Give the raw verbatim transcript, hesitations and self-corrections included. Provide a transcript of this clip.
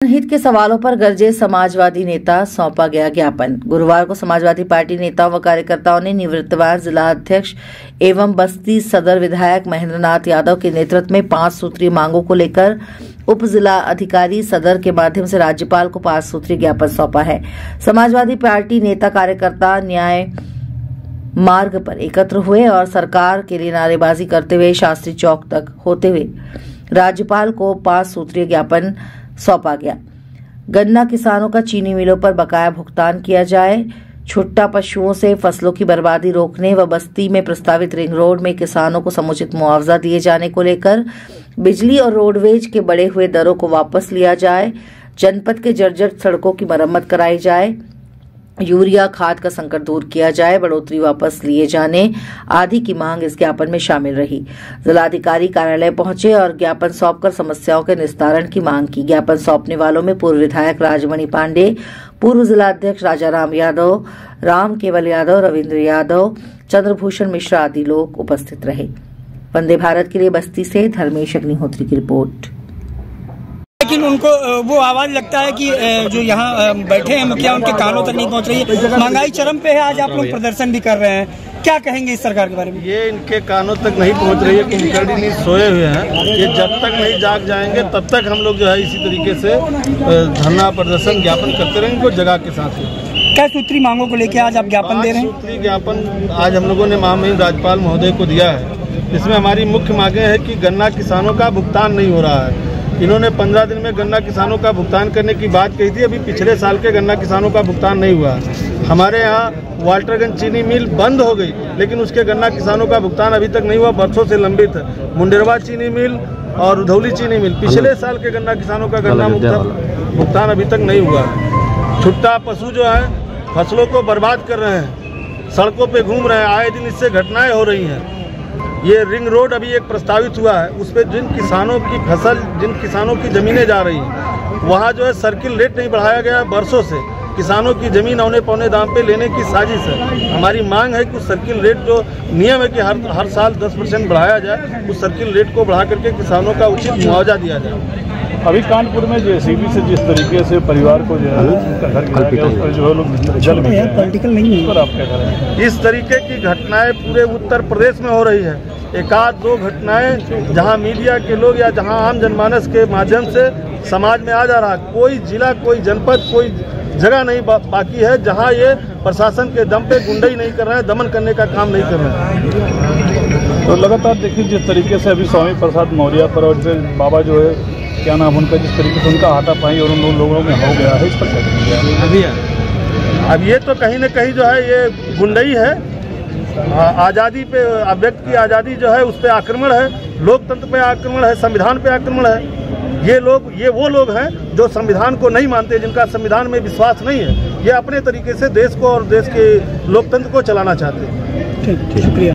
हित के सवालों पर गरजे समाजवादी नेता, सौंपा गया ज्ञापन। गुरुवार को समाजवादी पार्टी नेताओं व कार्यकर्ताओं ने निवृत्तवार जिला अध्यक्ष एवं बस्ती सदर विधायक महेंद्र नाथ यादव के नेतृत्व में पांच सूत्रीय मांगों को लेकर उप जिला अधिकारी सदर के माध्यम से राज्यपाल को पांच सूत्रीय ज्ञापन सौंपा है। समाजवादी पार्टी नेता कार्यकर्ता न्याय मार्ग पर एकत्र हुए और सरकार के लिए नारेबाजी करते हुए शास्त्री चौक तक होते हुए राज्यपाल को पांच सूत्रीय ज्ञापन सौंपा गया। गन्ना किसानों का चीनी मिलों पर बकाया भुगतान किया जाए, छुट्टा पशुओं से फसलों की बर्बादी रोकने व बस्ती में प्रस्तावित रिंग रोड में किसानों को समुचित मुआवजा दिए जाने को लेकर बिजली और रोडवेज के बढ़े हुए दरों को वापस लिया जाए, जनपद के जर्जर सड़कों की मरम्मत कराई जाए, यूरिया खाद का संकट दूर किया जाए, बढ़ोतरी वापस लिए जाने आदि की मांग इस ज्ञापन में शामिल रही। जिलाधिकारी कार्यालय पहुंचे और ज्ञापन सौंपकर समस्याओं के निस्तारण की मांग की। ज्ञापन सौंपने वालों में पूर्व विधायक राजमणि पांडे, पूर्व जिला अध्यक्ष राजाराम यादव, राम केवल यादव, रविंद्र यादव, चंद्रभूषण मिश्रा आदि लोग उपस्थित रहे। वंदे भारत के लिए बस्ती से धर्मेश अग्निहोत्री की रिपोर्ट। लेकिन उनको वो आवाज लगता है कि जो यहाँ बैठे हैं मुखिया, उनके कानों तक नहीं पहुँच रही है। महंगाई चरम पे है, आज आप लोग प्रदर्शन भी कर रहे हैं, क्या कहेंगे इस सरकार के बारे में? ये इनके कानों तक नहीं पहुँच रही है कि निकल नहीं सोए हुए हैं। ये जब तक नहीं जाग जाएंगे तब तक हम लोग जो है इसी तरीके से धरना प्रदर्शन ज्ञापन करते रहेंगे, को जगह के साथ। क्या सूत्री मांगों को लेकर आज आप ज्ञापन दे रहे हैं? सूत्री ज्ञापन आज हम लोगों ने महामहिम राज्यपाल महोदय को दिया है। इसमें हमारी मुख्य मांगे है कि गन्ना किसानों का भुगतान नहीं हो रहा है। इन्होंने पंद्रह दिन में गन्ना किसानों का भुगतान करने की बात कही थी, अभी पिछले साल के गन्ना किसानों का भुगतान नहीं हुआ। हमारे यहाँ वाल्टरगंज चीनी मिल बंद हो गई, लेकिन उसके गन्ना किसानों का भुगतान अभी तक नहीं हुआ, बरसों से लंबित है। मुंडेरवा चीनी मिल और उधौली चीनी मिल, पिछले साल के गन्ना किसानों का गन्ना भुगतान अभी तक नहीं हुआ है। छुट्टा पशु जो है फसलों को बर्बाद कर रहे हैं, सड़कों पे घूम रहे हैं, आए दिन इससे घटनाएं हो रही हैं। ये रिंग रोड अभी एक प्रस्तावित हुआ है, उस पर जिन किसानों की फसल, जिन किसानों की ज़मीनें जा रही हैं, वहाँ जो है सर्किल रेट नहीं बढ़ाया गया है। बरसों से किसानों की ज़मीन औने पौने दाम पे लेने की साजिश है। हमारी मांग है कि उस सर्किल रेट जो नियम है कि हर हर साल दस परसेंट बढ़ाया जाए, उस सर्किल रेट को बढ़ा करके किसानों का उचित मुआवजा दिया जाए। अभी कानपुर में जेसीबी से जिस तरीके से परिवार को जो है उनका घर गिरा गया, उस पर जो है लोग जल भी हैं, पॉलिटिकल नहीं है, पर आप क्या करें? इस तरीके की घटनाएं पूरे उत्तर प्रदेश में हो रही है। एक आध दो घटनाएं जहां मीडिया के लोग या जहां आम जनमानस के माध्यम से समाज में आ जा रहा है, कोई जिला, कोई जनपद, कोई जगह नहीं बा, बाकी है जहां ये प्रशासन के दम पे गुंडाई नहीं कर रहे हैं, दमन करने का काम नहीं कर रहे हैं। तो लगातार देखिए जिस तरीके से अभी स्वामी प्रसाद मौर्य पर और बाबा जो है क्या नाम उनका, जिस तरीके से उनका हाथापाई और उन लोगों में हो गया है, इस पर क्या अभी अब ये तो कहीं न कहीं जो है ये गुंडई है। आज़ादी पे, अभिव्यक्ति की आज़ादी जो है उस पर आक्रमण है, लोकतंत्र पे आक्रमण है, संविधान पे आक्रमण है। ये लोग, ये वो लोग हैं जो संविधान को नहीं मानते, जिनका संविधान में विश्वास नहीं है। ये अपने तरीके से देश को और देश के लोकतंत्र को चलाना चाहते हैं। ठीक, शुक्रिया।